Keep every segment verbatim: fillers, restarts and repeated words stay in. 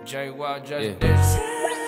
Jwalt, just Dizle.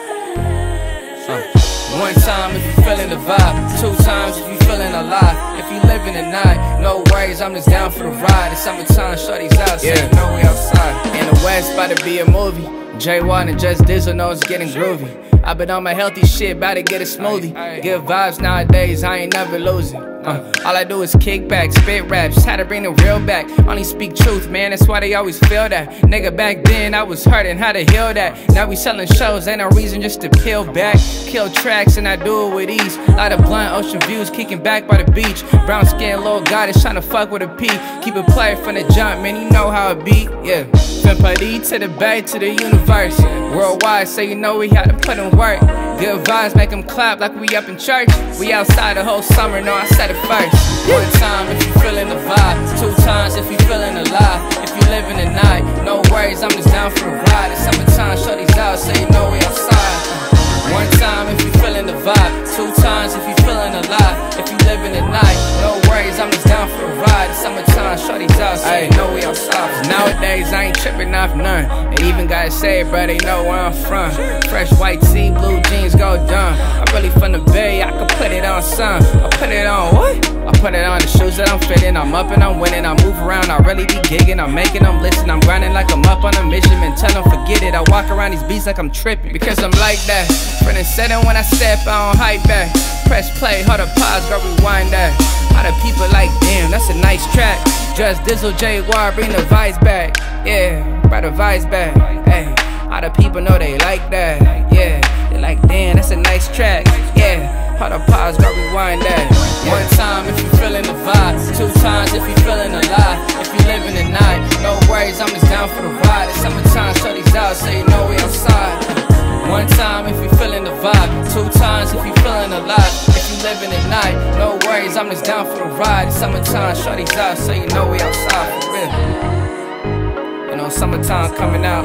One time if you feelin' the vibe, two times if you feelin' alive. If you livin' the night, no worries, I'm just down for the ride. It's summertime, shorty's out, so yeah. You know we outside. In the West, about to be a movie. Jwalt and Just Dizle know it's getting groovy. I been on my healthy shit, about to get a smoothie. Good vibes nowadays, I ain't never losing. Uh, all I do is kick back, spit raps, how to bring the real back. Only speak truth, man, that's why they always feel that. Nigga, back then I was hurting, how to heal that. Now we selling shows, ain't no reason just to peel back. Kill tracks and I do it with ease. Lot of blunt, ocean views, kicking back by the beach. Brown skin, little goddess trying to fuck with a P. Keep it play from the jump, man, you know how it be, yeah. From Paris to the Bay to the universe. Worldwide, so you know we had to put in work. Good vibes make them clap like we up in church. We outside the whole summer, no, I said it first. One time if you feelin' the vibe, two times if you feelin' alive. If you livin' the night, no worries, I'm just down for the ride. It's summertime, shorty's out, so you know we outside. One time if you feelin' the vibe, two times if you feelin' alive. If you livin' the night, no worries, I'm just down for the ride. It's summertime, shorty's out, so you know we outside. Nowadays I ain't trippin' off none. They even gotta say it, bro, they know where I'm from. Fresh white tee, blue jeans, go dumb. I'm really from the Bay, I can put it on some. I put it on what? I put it on the shoes that I'm fitting. I'm up and I'm winning. I move around, I really be gigging. I'm making them listen. I'm grinding like I'm up on a mission. Man, tell them forget it. I walk around these beats like I'm tripping, because I'm like that. Friend said it when I step, I don't hype back. Press play, hold up, pause, girl, rewind that. All the people like, damn, that's a nice track. Just Dizle, Jwalt, bring the vibes back. Yeah, bring the vibes back. Hey, all the people know they like that. Yeah, they like, damn, that's a nice track. Yeah, hold up, pause, girl, rewind that. One time if you feelin' the vibe, two times if you feelin' alive. If you livin' the night, no worries, I'm just down for the ride. It's summertime, shorty's out, so you know we outside. One time if you feelin' the vibe, two times if you feelin' alive. If you livin' the night, no worries, I'm just down for the ride. It's summertime, shorty's out, so you know we outside, for real. You know, summertime coming out.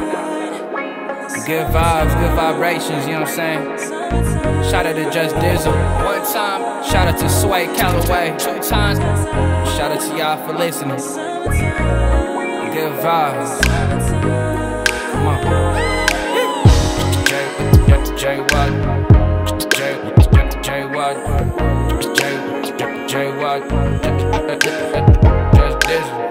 Good vibes, good vibrations, you know what I'm saying? Shout out to Just Dizle. One time, shout out to Sway Callaway. Two times, shout out to y'all for listening. Good vibes. Come on. Jwalt, Jwalt, Jwalt, Jwalt, Just Dizle.